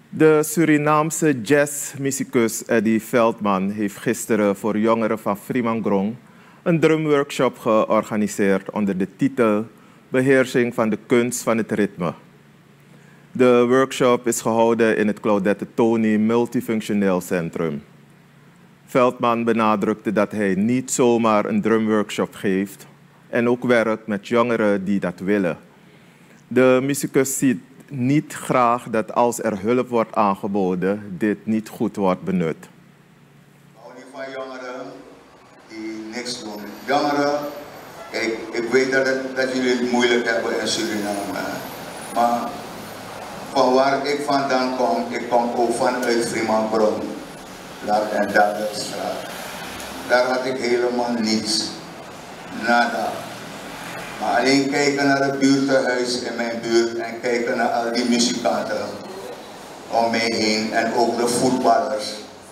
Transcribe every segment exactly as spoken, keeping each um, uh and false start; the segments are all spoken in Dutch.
De Surinaamse jazzmuzikus Eddie Veldman heeft gisteren voor jongeren van Fremangrong een drumworkshop georganiseerd onder de titel Beheersing van de kunst van het ritme. De workshop is gehouden in het Claudette Tony Multifunctioneel Centrum. Veldman benadrukte dat hij niet zomaar een drumworkshop geeft en ook werkt met jongeren die dat willen. De muzikus ziet niet graag dat als er hulp wordt aangeboden, dit niet goed wordt benut. Ik hou niet van jongeren die niks doen. Jongeren, kijk, ik weet dat, het, dat jullie het moeilijk hebben in Suriname. Maar van waar ik vandaan kom, ik kom ook vanuit Fremangrong. En dat is straat. Daar had ik helemaal niets. Nada. Maar alleen kijken naar het buurthuis in mijn buurt en kijken naar al die muzikanten om mij heen en ook de voetballers.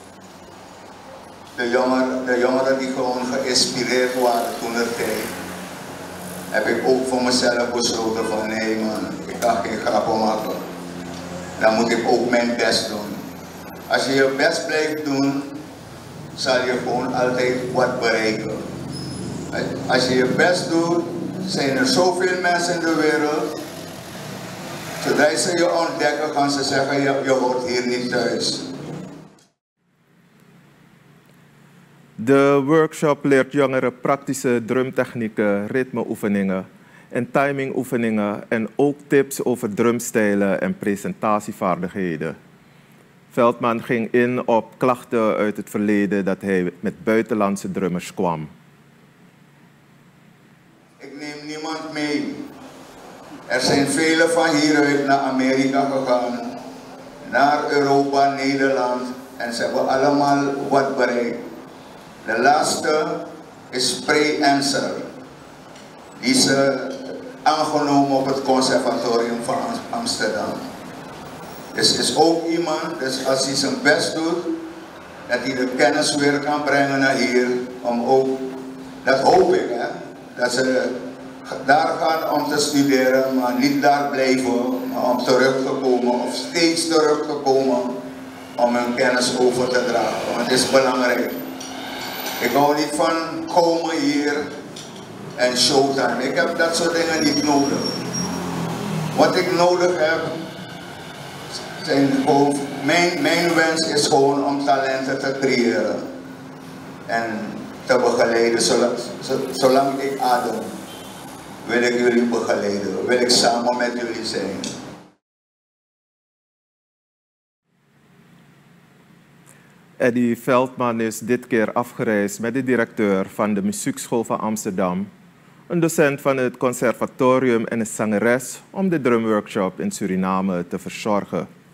De jongeren, de jongeren die gewoon geïnspireerd waren toen er tijd, heb ik ook voor mezelf besloten van nee man, ik kan geen grappen maken. Dan moet ik ook mijn best doen. Als je je best blijft doen, zal je gewoon altijd wat bereiken. Als je je best doet, zijn er zoveel mensen in de wereld. Zodra ze je ontdekken, gaan ze zeggen, je, je hoort hier niet thuis. De workshop leert jongeren praktische drumtechnieken, ritmeoefeningen en timingoefeningen en ook tips over drumstijlen en presentatievaardigheden. Veldman ging in op klachten uit het verleden dat hij met buitenlandse drummers kwam. Ik neem niemand mee. Er zijn velen van hieruit naar Amerika gegaan, naar Europa, Nederland en ze hebben allemaal wat bereikt. De laatste is Pre Enser. Die is uh, aangenomen op het conservatorium van Amsterdam. Dus is ook iemand, dus als hij zijn best doet, dat hij de kennis weer kan brengen naar hier, om ook, dat hoop ik, hè, dat ze daar gaan om te studeren, maar niet daar blijven, maar om terug te komen, of steeds terug te komen, om hun kennis over te dragen, want het is belangrijk. Ik hou niet van komen hier en showtime, ik heb dat soort dingen niet nodig. Wat ik nodig heb, zijn gewoon, mijn, mijn wens is gewoon om talenten te creëren en te begeleiden. Zolang, zolang ik adem, wil ik jullie begeleiden, wil ik samen met jullie zijn. Eddie Veldman is dit keer afgereisd met de directeur van de Muziekschool van Amsterdam, een docent van het conservatorium en een zangeres om de drumworkshop in Suriname te verzorgen.